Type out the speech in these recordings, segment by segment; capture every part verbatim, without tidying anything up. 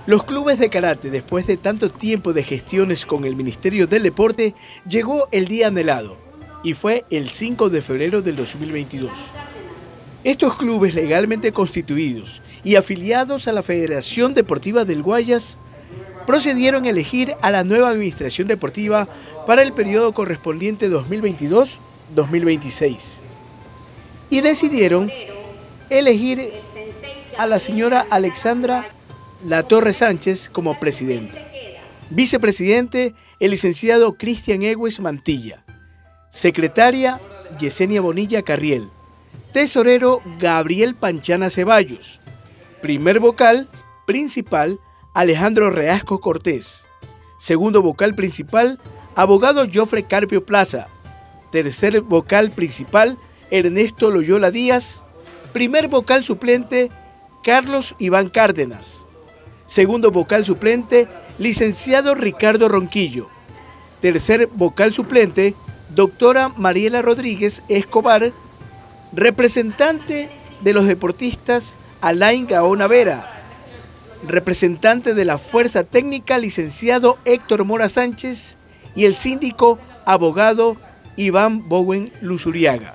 Los clubes de karate, después de tanto tiempo de gestiones con el Ministerio del Deporte, llegó el día anhelado, y fue el cinco de febrero del dos mil veintidós. Estos clubes legalmente constituidos y afiliados a la Federación Deportiva del Guayas procedieron a elegir a la nueva administración deportiva para el periodo correspondiente dos mil veintidós dos mil veintiséis. Y decidieron elegir a la señora Alexandra Latorre Sánchez como presidente. Vicepresidente, el licenciado Cristian Egues Mantilla. Secretaria, Yesenia Bonilla Carriel. Tesorero, Gabriel Panchana Ceballos. Primer vocal principal, Alejandro Reasco Cortés. Segundo vocal principal, abogado Jofre Carpio Plaza. Tercer vocal principal, Ernesto Loyola Díaz. Primer vocal suplente, Carlos Iván Cárdenas. Segundo vocal suplente, licenciado Ricardo Ronquillo. Tercer vocal suplente, doctora Mariela Rodríguez Escobar. Representante de los deportistas, Alain Gaona Vera. Representante de la Fuerza Técnica, licenciado Héctor Mora Sánchez. Y el síndico, abogado Iván Bowen Luzuriaga.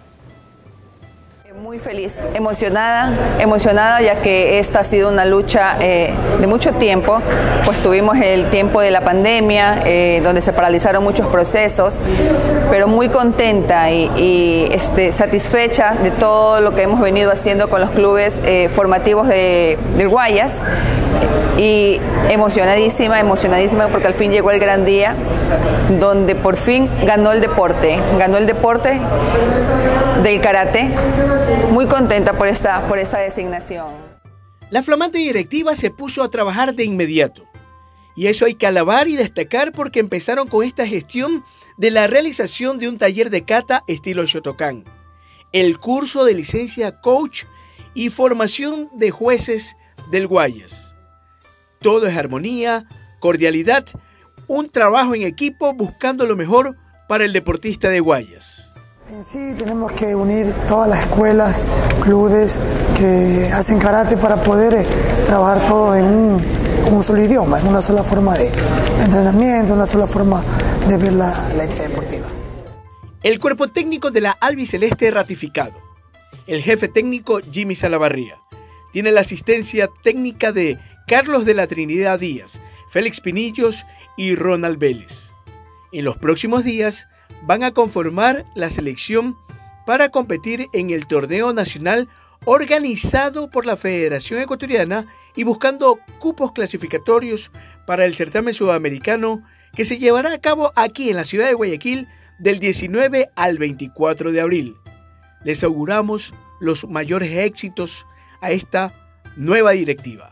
Muy feliz, emocionada, emocionada ya que esta ha sido una lucha eh, de mucho tiempo, pues tuvimos el tiempo de la pandemia, eh, donde se paralizaron muchos procesos, pero muy contenta y, y este, satisfecha de todo lo que hemos venido haciendo con los clubes eh, formativos de, del Guayas, y emocionadísima, emocionadísima porque al fin llegó el gran día, donde por fin ganó el deporte, ganó el deporte del karate. Muy contenta por esta, por esta designación. La flamante directiva se puso a trabajar de inmediato. Y eso hay que alabar y destacar porque empezaron con esta gestión de la realización de un taller de kata estilo Shotokan, el curso de licencia coach y formación de jueces del Guayas. Todo es armonía, cordialidad, un trabajo en equipo buscando lo mejor para el deportista de Guayas. En sí tenemos que unir todas las escuelas, clubes que hacen karate para poder eh, trabajar todo en un, un solo idioma, en una sola forma de, de entrenamiento, una sola forma de ver la, la entidad deportiva. El cuerpo técnico de la albiceleste ratificado. El jefe técnico Jimmy Salavarría. Tiene la asistencia técnica de Carlos de la Trinidad Díaz, Félix Pinillos y Ronald Vélez. En los próximos días van a conformar la selección para competir en el torneo nacional organizado por la Federación Ecuatoriana y buscando cupos clasificatorios para el certamen sudamericano que se llevará a cabo aquí en la ciudad de Guayaquil del diecinueve al veinticuatro de abril. Les auguramos los mayores éxitos a esta nueva directiva.